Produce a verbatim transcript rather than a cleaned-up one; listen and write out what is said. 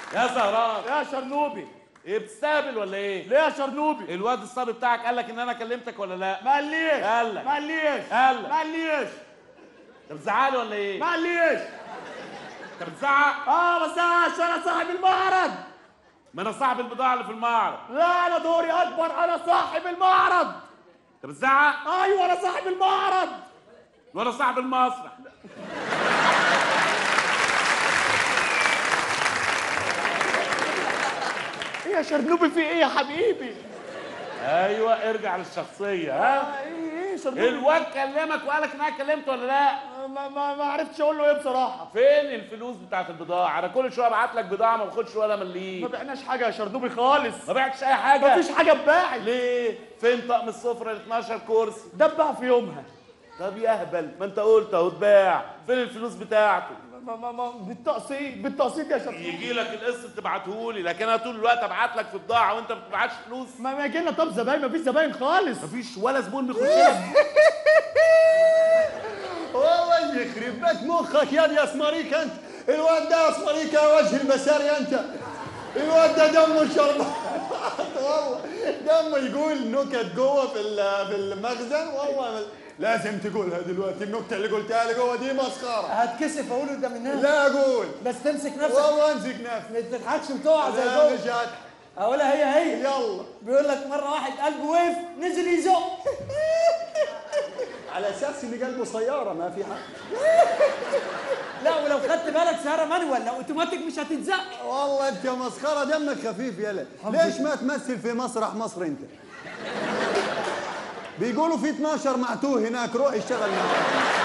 يا زهران يا شرنوبي، ايه بتستهبل ولا ايه؟ ليه يا شرنوبي؟ الواد الصبي بتاعك قال لك ان انا كلمتك ولا لا؟ ما قاليش. قال لك. ما قاليش. قال لك. ما قاليش. انت بتزعلي ولا ايه؟ ما قاليش. انت بتزعق؟ اه بس انا صاحب المعرض. ما انا صاحب البضاعه اللي في المعرض. لا انا دوري اكبر، انا صاحب المعرض. انت بتزعق؟ ايوه انا صاحب المعرض. وانا صاحب المسرح. ايه يا شرنوبي في ايه يا حبيبي؟ ايوه ارجع للشخصيه ها؟ آه ايه ايه شرنوبي؟ الواد كلمك وقال لك ان انا كلمت ولا لا؟ ما ما ما عرفتش اقول له ايه بصراحه. فين الفلوس بتاعت البضاعه؟ انا كل شويه ابعت لك بضاعه ما باخدش ولا مليم. ما بعناش حاجه يا شرنوبي خالص. ما بعتش اي حاجه. مفيش حاجه اتباعت. ليه؟ فين طقم السفره ال اتناشر كرسي؟ ده اتباع في يومها. طب يا اهبل ما انت قلت اهو اتباع، فين الفلوس بتاعته؟ ما ما ما بالتقسيط بالتقسيط يا شرنوبي. يجي لك القسط تبعتهولي، لكن انا طول الوقت ابعت لك في بضاعه وانت ما بتبعتش فلوس. ما ما يجي لنا طب زباين، مفيش زباين خالص. مفيش ولا زبون بيخش لك. والله يخرب بيت مخك يا دي اسمريك انت. الواد ده اسمريك يا وجه المساري انت. الواد ده دمه شرب. والله دمه يقول نكت جوه في في المخزن. والله لازم تقولها دلوقتي. النكته اللي قلتها لي جوه دي مسخره. هتكسف اقول قدام الناس؟ لا اقول. بس تمسك نفسك. والله امسك نفسك. ما تضحكش وتقع زي لا جوه. مش هضحك. اقولها هي هي. يلا. بيقول لك مره واحد قلبه وقف نزل يزق. على اساس ان قلبه سياره ما في حاجه. لا ولو خدت بالك سياره مانوال لو اوتوماتيك مش هتتزق. والله انت مسخره دمك خفيف يلا. ليش ما تمثل في مسرح مصر انت؟ بيقولوا في اتناشر معتوه هناك، روح اشتغل معاه.